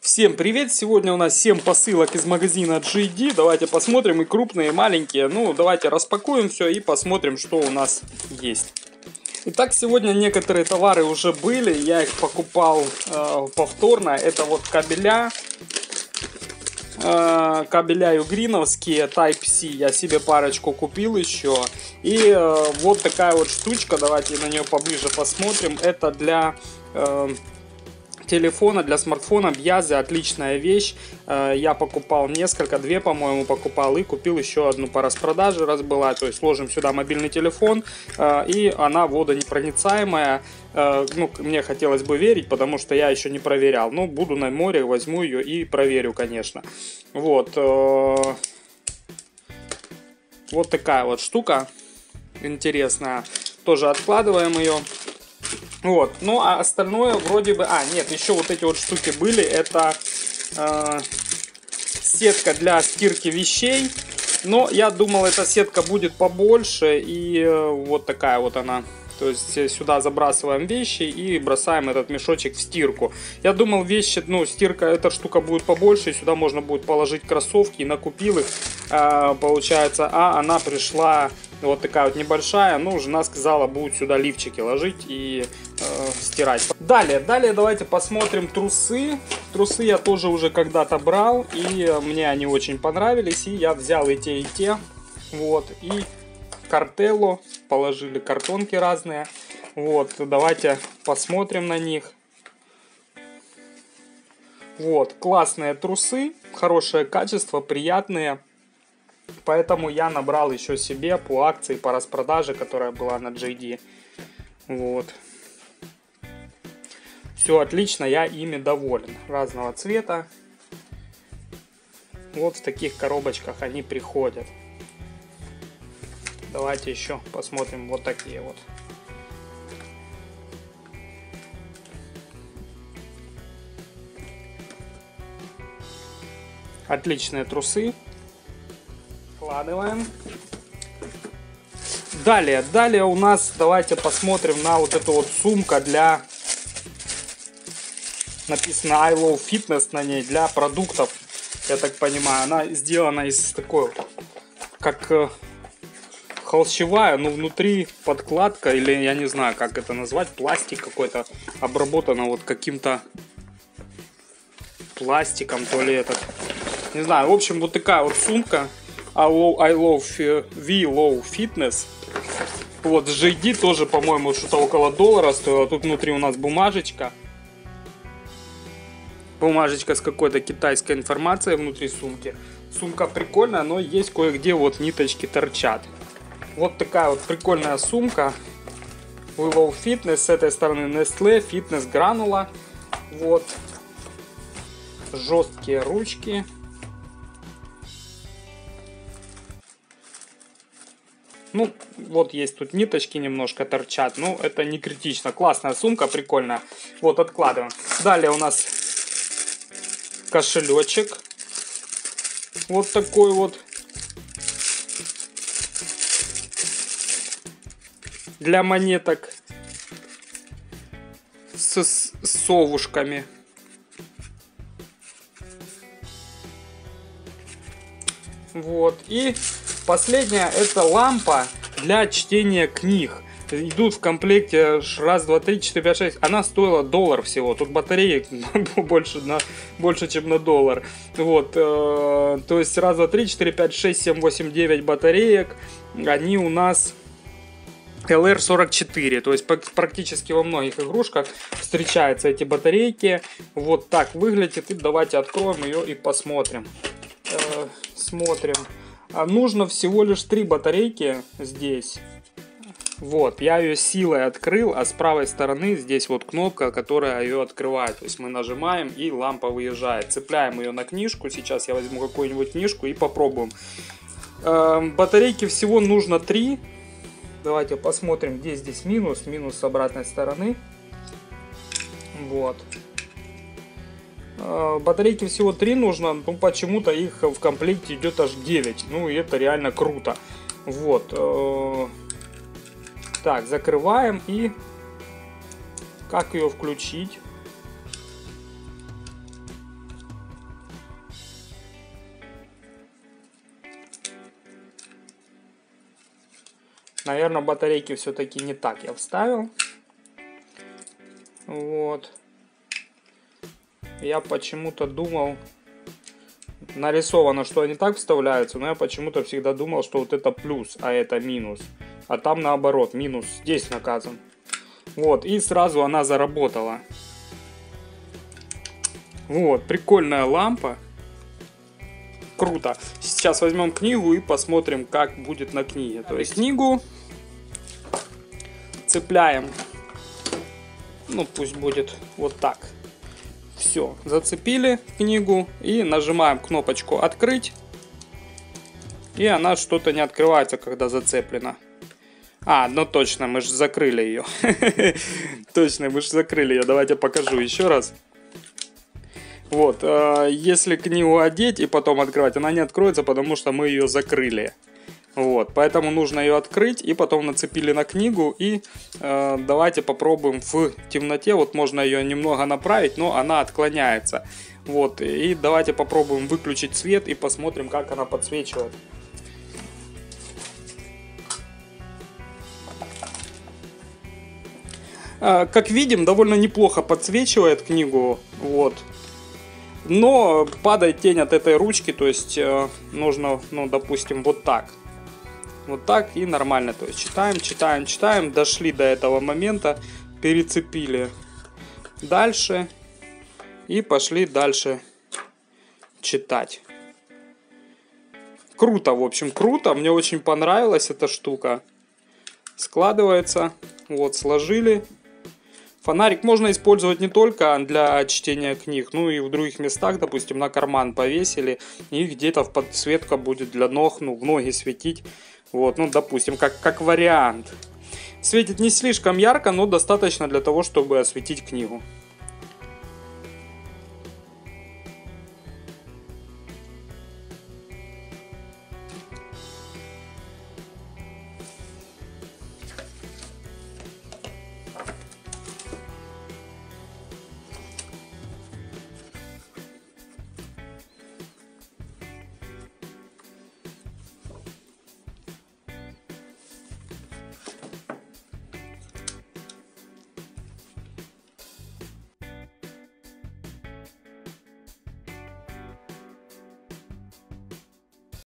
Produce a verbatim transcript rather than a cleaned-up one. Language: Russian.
Всем привет! Сегодня у нас семь посылок из магазина джей ди. Давайте посмотрим, и крупные, и маленькие. Ну, давайте распакуем все и посмотрим, что у нас есть. Итак, сегодня некоторые товары уже были. Я их покупал э, повторно. Это вот кабеля. Э, кабеля югриновские Type-C. Я себе парочку купил еще. И э, вот такая вот штучка. Давайте на нее поближе посмотрим. Это для... Э, телефона, для смартфона Бьязе, отличная вещь. Я покупал несколько, две, по-моему, покупал и купил еще одну по распродаже, раз была. То есть ложим сюда мобильный телефон, и она водонепроницаемая. Ну, мне хотелось бы верить, потому что я еще не проверял. Но буду на море, возьму ее и проверю, конечно. Вот. Вот такая вот штука интересная. Тоже откладываем ее. Вот, ну а остальное вроде бы... А, нет, еще вот эти вот штуки были. Это э, сетка для стирки вещей. Но я думал, эта сетка будет побольше. И э, вот такая вот она. То есть сюда забрасываем вещи и бросаем этот мешочек в стирку. Я думал, вещи, ну, стирка, эта штука будет побольше. Сюда можно будет положить кроссовки. И накупил их, э, получается. А она пришла... Вот такая вот небольшая, ну, жена сказала, будет сюда лифчики ложить и э, стирать. Далее, далее давайте посмотрим трусы. Трусы я тоже уже когда-то брал, и мне они очень понравились, и я взял и те, и те. Вот, и картелло, положили картонки разные. Вот, давайте посмотрим на них. Вот, классные трусы, хорошее качество, приятные. Поэтому я набрал еще себе по акции, по распродаже, которая была на джей ди. Вот. Все отлично, я ими доволен. Разного цвета. Вот в таких коробочках они приходят. Давайте еще посмотрим вот такие вот. Отличные трусы. Вкладываем. Далее, далее у нас, давайте посмотрим на вот эту вот сумка для, написано I Love Fitness на ней, для продуктов, я так понимаю. Она сделана из такой вот, как э, холщевая, но внутри подкладка, или я не знаю, как это назвать, пластик какой-то, обработано вот каким-то пластиком, то ли этот, не знаю. В общем, вот такая вот сумка. I love ви лоу Fitness. Вот, с джей ди тоже, по-моему, что-то около доллара стоило. Тут внутри у нас бумажечка. Бумажечка с какой-то китайской информацией внутри сумки. Сумка прикольная, но есть кое-где вот ниточки торчат. Вот такая вот прикольная сумка. ви лоу Fitness. С этой стороны Nestle Fitness Granula. Вот. Жесткие ручки. Ну, вот есть тут ниточки немножко торчат, но это не критично. Классная сумка, прикольная. Вот, откладываем. Далее у нас кошелечек. Вот такой вот. Для монеток. С, с совушками. Вот, и... Последняя — это лампа для чтения книг. Идут в комплекте раз, два, три, четыре, пять, шесть. Она стоила доллар всего. Тут батареек больше, на, больше, чем на доллар. Вот. Э, то есть раз, два, три, четыре, пять, шесть, семь, восемь, девять батареек. Они у нас эл эр сорок четыре. То есть практически во многих игрушках встречаются эти батарейки. Вот так выглядит. И давайте откроем ее и посмотрим. Э, смотрим. А нужно всего лишь три батарейки здесь. Вот, я ее силой открыл, а с правой стороны здесь вот кнопка, которая ее открывает. То есть мы нажимаем, и лампа выезжает. Цепляем ее на книжку. Сейчас я возьму какую-нибудь книжку и попробуем. Э, батарейки всего нужно три. Давайте посмотрим, где здесь минус. Минус с обратной стороны. Вот. Батарейки всего три нужно, но почему-то их в комплекте идет аж девять. Ну и это реально круто. Вот. Так, закрываем, и как ее включить? Наверное, батарейки все-таки не так я вставил. Вот. Я почему-то думал, нарисовано, что они так вставляются, но я почему-то всегда думал, что вот это плюс, а это минус. А там наоборот, минус здесь наказан. Вот, и сразу она заработала. Вот, прикольная лампа. Круто. Сейчас возьмем книгу и посмотрим, как будет на книге. То есть книгу цепляем. Ну, пусть будет вот так. Все, зацепили книгу и нажимаем кнопочку «Открыть». И она что-то не открывается, когда зацеплена. А, ну точно, мы же закрыли ее. Точно, мы же закрыли ее. Давайте покажу еще раз. Вот, если книгу одеть и потом открывать, она не откроется, потому что мы ее закрыли. Вот, поэтому нужно ее открыть и потом нацепили на книгу. И э, давайте попробуем в темноте. Вот можно ее немного направить, но она отклоняется. Вот, и давайте попробуем выключить свет и посмотрим, как она подсвечивает. Э, как видим, довольно неплохо подсвечивает книгу. Вот. Но падает тень от этой ручки, то есть э, нужно, ну, допустим, вот так. Вот так и нормально. То есть читаем, читаем, читаем. Дошли до этого момента. Перецепили дальше. И пошли дальше читать. Круто, в общем, круто. Мне очень понравилась эта штука. Складывается. Вот, сложили. Фонарик можно использовать не только для чтения книг, ну и в других местах, допустим, на карман повесили. И где-то в подсветка будет для ног, ну, в ноги светить. Вот, ну, допустим, как, как вариант. Светит не слишком ярко, но достаточно для того, чтобы осветить книгу.